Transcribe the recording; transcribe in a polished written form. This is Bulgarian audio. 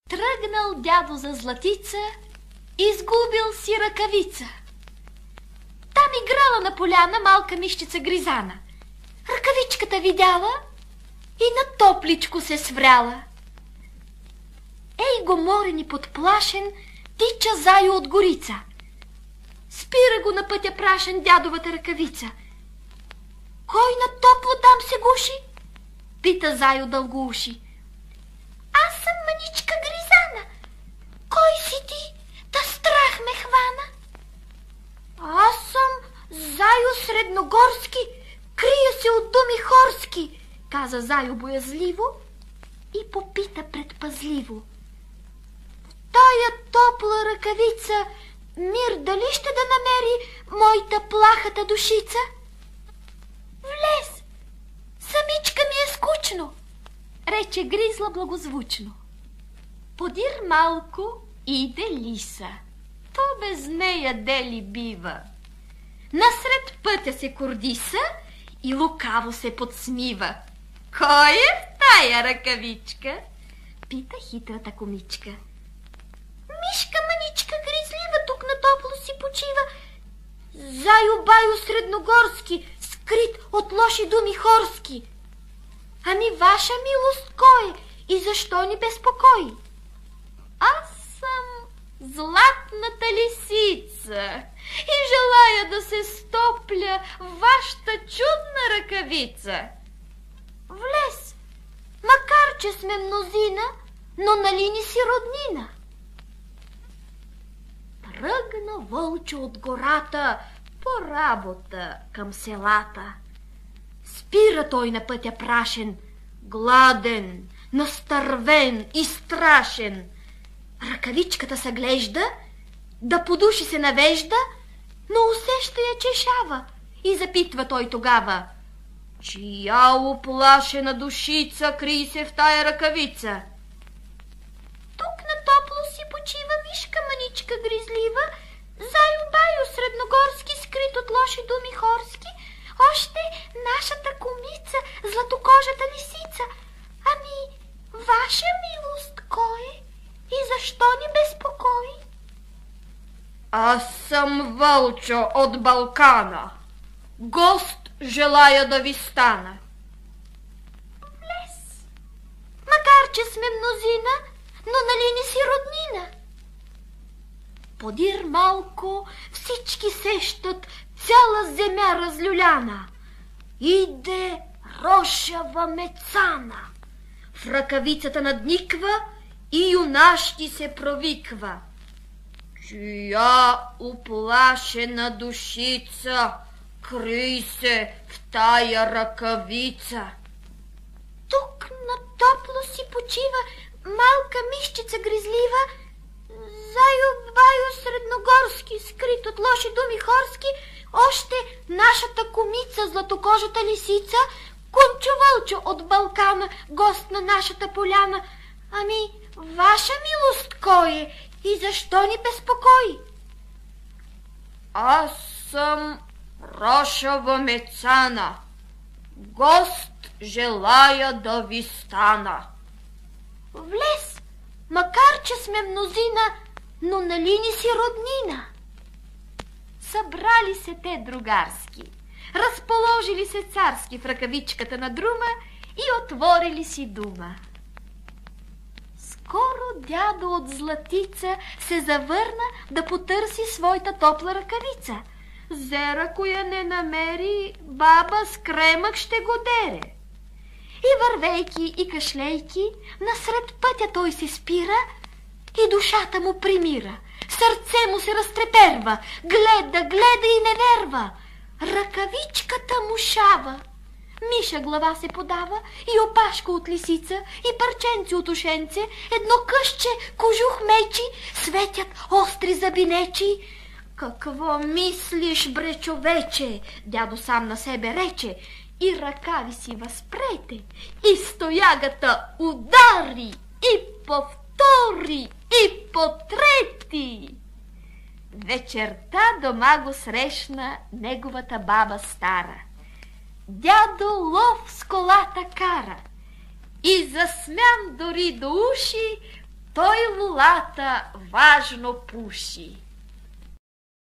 Тръгнал дядо за златица, изгубил си ръкавица. Там играла на поляна малка мишчица Гризана. Ръкавичката видяла и на топличко се свряла. Ей го морен и подплашен, тича Зайо от горица. Спира го на пътя прашен дядовата ръкавица. Кой на топло там се гуши? Пита Зайо дългоуши. Аз съм маничка Гризана. Кой си ти? Та страх ме хвана. Аз съм Зайо Средногорски, крия се от думи хорски, каза Зайо боязливо и попита предпазливо. В тая топла ръкавица мир дали ще да намери моята плахата душица? Влез, самичка ми е скучно, рече Гризла благозвучно. Подир малко иде лиса, то без нея дели бива. Насред пътя се кордиса и лукаво се подсмива. Кой е в тая ръкавичка? Пита хитрата комичка. Мишка маничка гризлива тук на топло си почива. Зайо Байо Средногорски, скрит от лоши думи хорски. Ами ваша милост кой е и защо ни безпокои? Аз съм златната лисица и желая да се стопля в вашата чудна ръкавица. Влез, макар че сме мнозина, но нали ни си роднина? Тръгна вълчо от гората по работа към селата. Спира той на пътя прашен, гладен, настървен и страшен. Ръкавичката съглежда, да по души се навежда, но усеща я чешава и запитва той тогава. Чия уплашена душица крий се в тая ръкавица? Тук на топло си почива мишка маничка гризлива, Зайо Байо Средногорски, скрит от лоши думи хорски, още нашата комица, златокожата лисица. Ами, ваша милост кой е и защо ни безпокои? Аз съм вълчо от Балкана. Гост желая да ви стана. Влез, макар че сме мнозина, но нали не си роднина? Подир малко всички сещат цяла земя разлюляна. Иде рошава мецана. В ръкавицата надниква и юнашки се провиква. Чия уплашена душица крий се в тая ръкавица? Тук на топло си почива малка мишчица гризлива, Зайо Байо Средногорски, скрит от лоши думи хорски, още нашата комица, златокожата лисица, Кунчо Вълчо от Балкана, гост на нашата поляна. Ами, ваша милост кой е и защо ни безпокои? Аз съм рошава мецана. Гост желая да ви стана. Влез, макар че сме мнозина, но нали ни си роднина? Събрали се те другарски, разположили се царски в ръкавичката на друма и отворили си дума. Скоро дядо от Златица се завърна да потърси своята топла ръкавица. Зера, коя не намери, баба с кремък ще го дере. И вървейки и кашлейки, насред пътя той се спира и душата му примира. Сърце му се разтреперва, гледа и не верва. Ръкавичката му шава. Миша глава се подава и опашка от лисица, и парченци от ушенце, едно къще кожух мечи, светят остри забинечи. Какво мислиш, бре, човече? Дядо сам на себе рече. И ръкави си възпрете, и стоягата удари, и повтори, и потрети. Вечерта дома го срещна неговата баба стара. Дядо лов с колата кара и засмян дори до уши той лулата важно пуши.